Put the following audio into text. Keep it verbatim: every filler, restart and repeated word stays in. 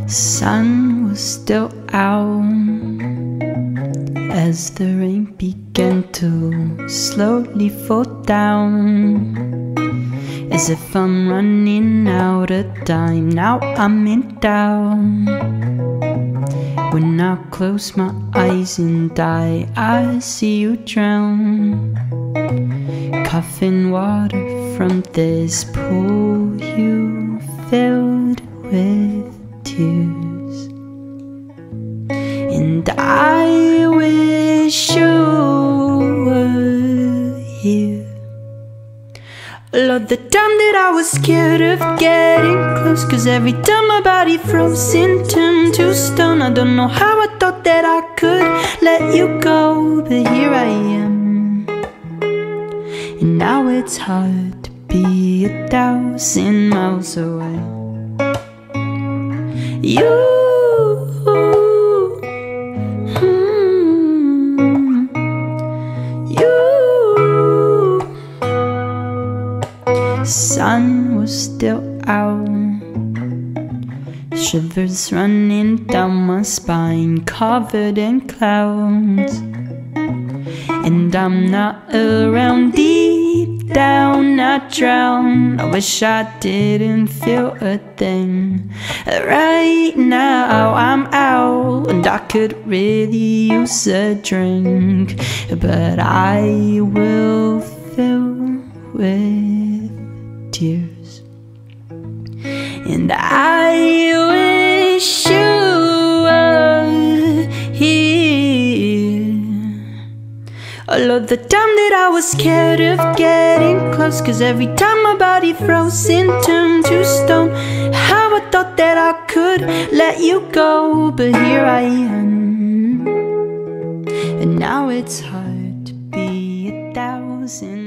Sun was still out as the rain began to slowly fall down, as if I'm running out of time. Now I'm in doubt. When I close my eyes and die, I see you drown, coughing water from this pool you filled with tears. And I wish you were here. Lord, the time that I was scared of getting close, 'cause every time my body froze and turned to stone. I don't know how I thought that I could let you go, but here I am. And now it's hard to be a thousand miles away. You, mm, you. Sun was still out, shivers running down my spine, covered in clouds. And I'm not around, deep down I drown. I wish I didn't feel a thing. Right now I'm out, and I could really use a drink, but I will fill with tears. And I wish you were here. Oh Lord, the time that I was scared of getting close, 'cause every time my body froze and turned to stone. How I thought that I could let you go, but here I am. And now it's hard to be a thousand